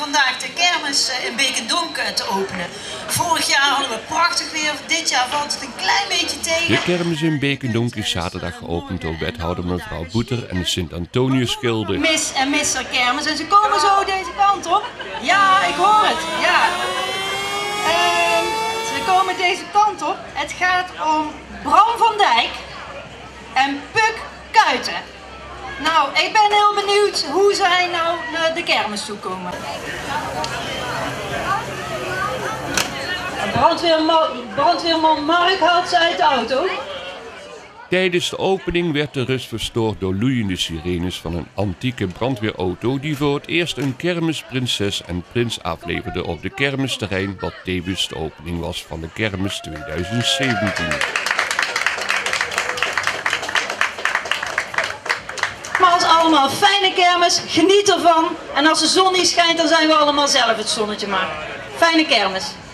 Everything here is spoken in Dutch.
vandaag de kermis in Beek en Donk te openen. Vorig jaar hadden we prachtig weer, dit jaar valt het een klein beetje tegen. De kermis in Beek en Donk is zaterdag geopend door wethouder mevrouw Boeter en de Sint-Antonius-gilde. Miss en Mister Kermis en ze komen zo deze kant op. Ja, ik hoor het. Ja. Ze komen deze kant op. Het gaat om Bram van Dijk en Puk Kuiten. Nou, ik ben heel benieuwd hoe zij nou naar de kermis toe komen. Brandweerman Mark haalt ze uit de auto. Tijdens de opening werd de rust verstoord door loeiende sirenes van een antieke brandweerauto die voor het eerst een kermisprinses en prins afleverde op de kermisterrein, wat tevens de opening was van de kermis 2017. Allemaal fijne kermis, geniet ervan. En als de zon niet schijnt, dan zijn we allemaal zelf het zonnetje maar. Fijne kermis.